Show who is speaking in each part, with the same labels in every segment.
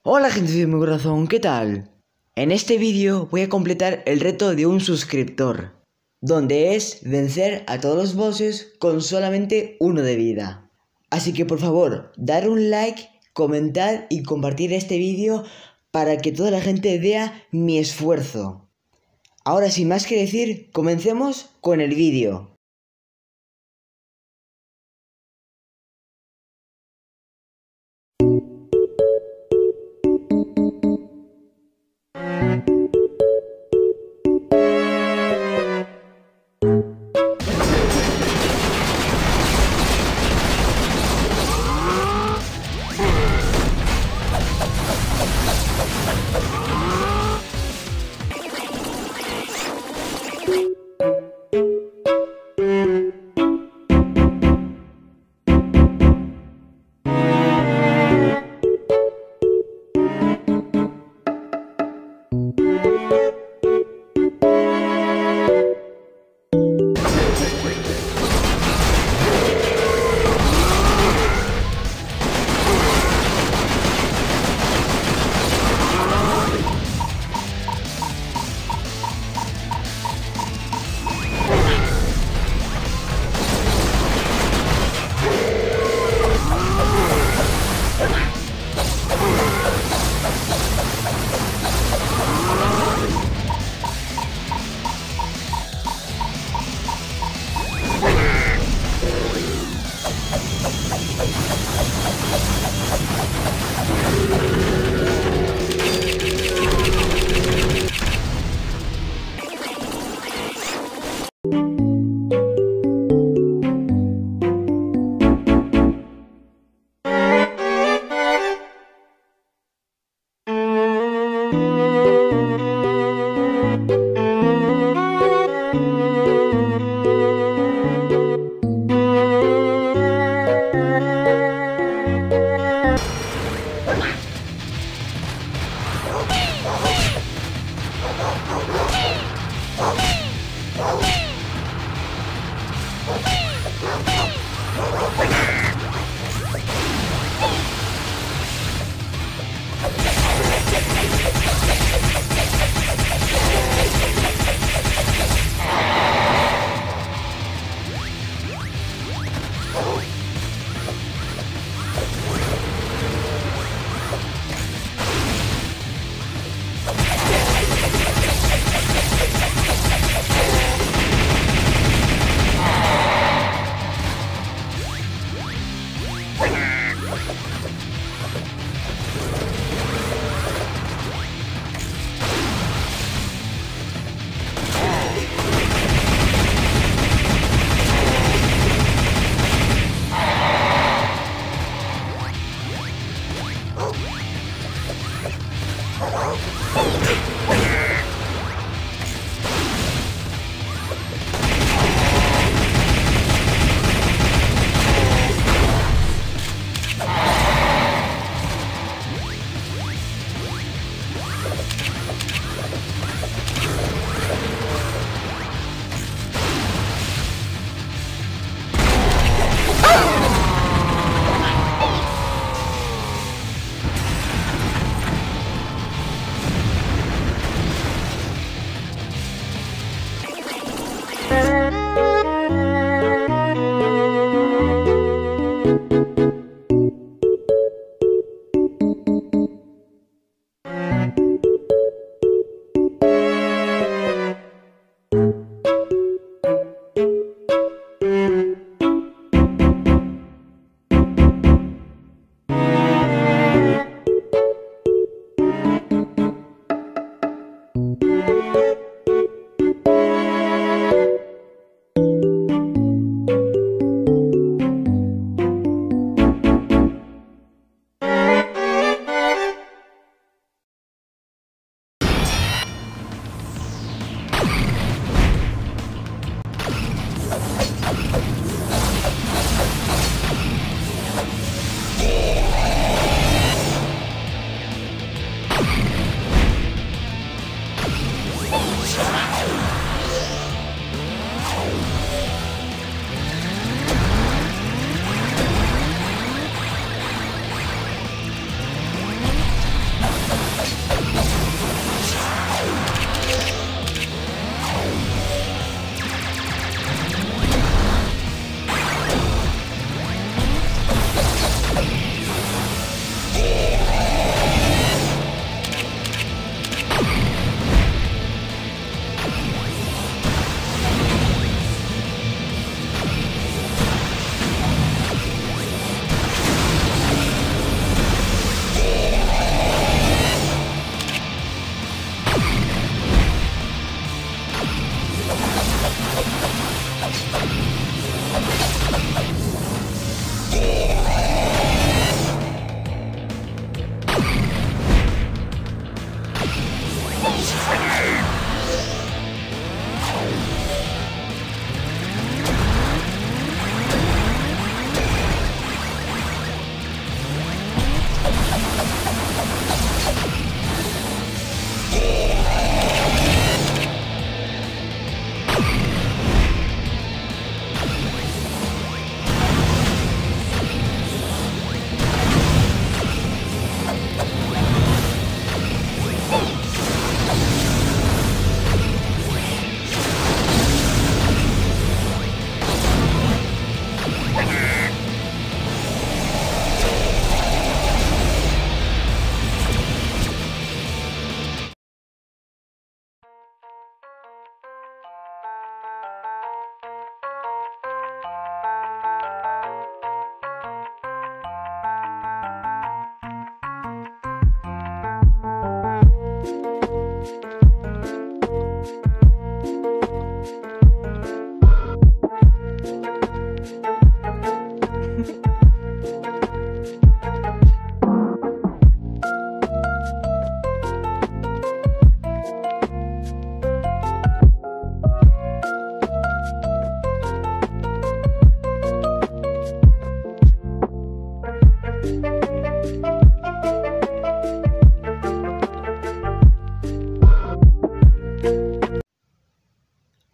Speaker 1: Hola gente de mi corazón, ¿qué tal? En este vídeo voy a completar el reto de un suscriptor, donde es vencer a todos los bosses con solamente uno de vida. Así que por favor, dar un like, comentar y compartir este vídeo para que toda la gente vea mi esfuerzo. Ahora sin más que decir, comencemos con el vídeo.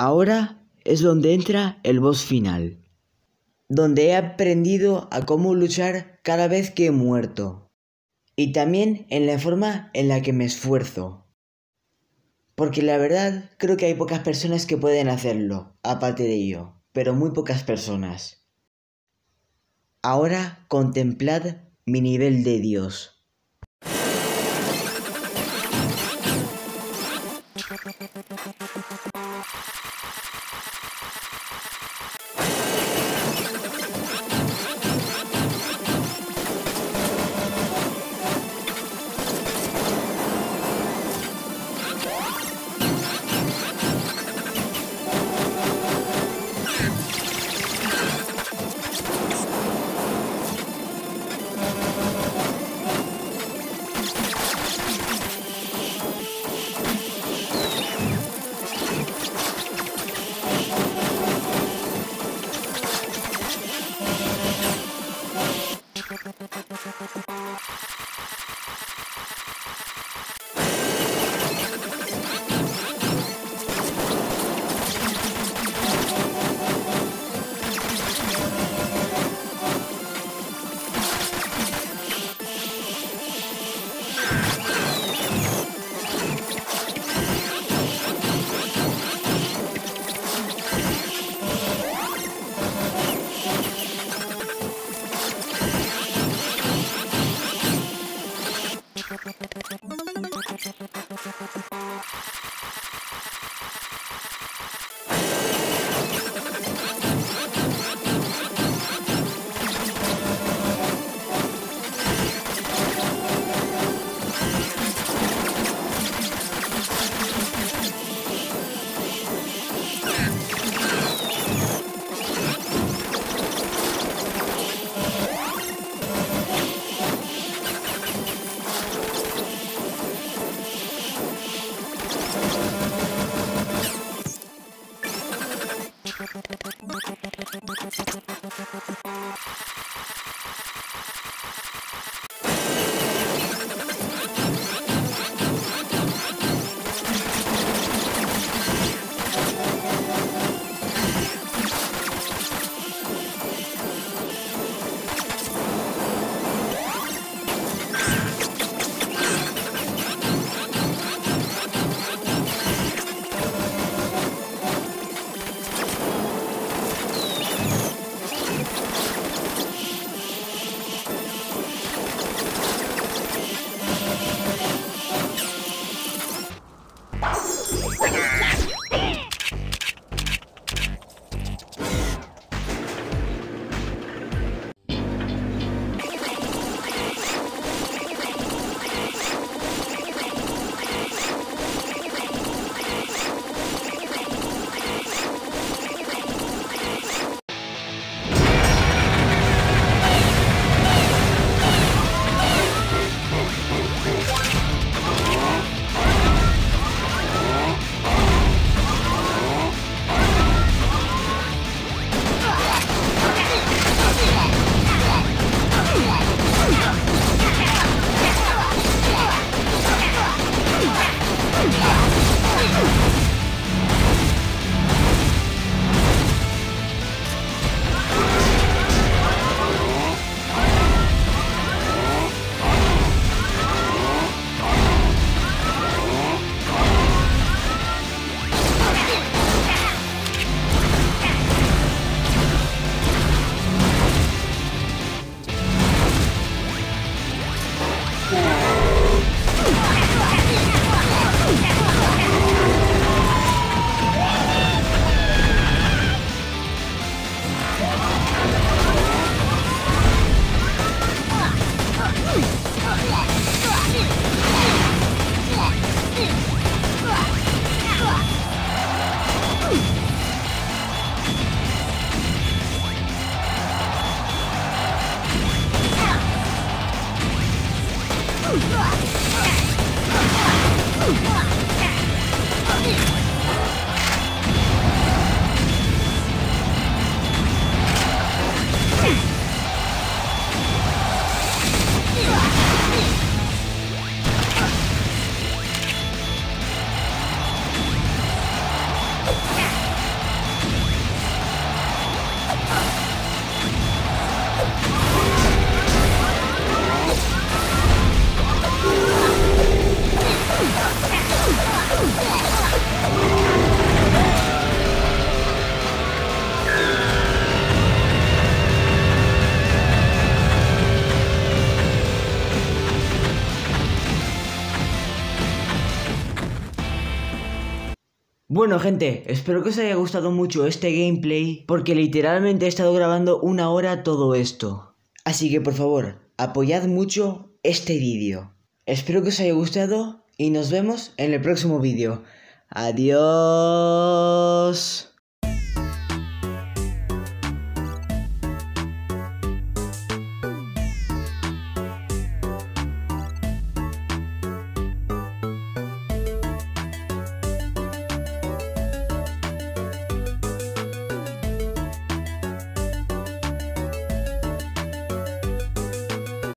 Speaker 1: Ahora es donde entra el boss final, donde he aprendido a cómo luchar cada vez que he muerto, y también en la forma en la que me esfuerzo. Porque la verdad creo que hay pocas personas que pueden hacerlo, aparte de ello, pero muy pocas personas. Ahora contemplad mi nivel de Dios. Bueno gente, espero que os haya gustado mucho este gameplay porque literalmente he estado grabando 1 hora todo esto. Así que por favor, apoyad mucho este vídeo. Espero que os haya gustado y nos vemos en el próximo vídeo. Adiós.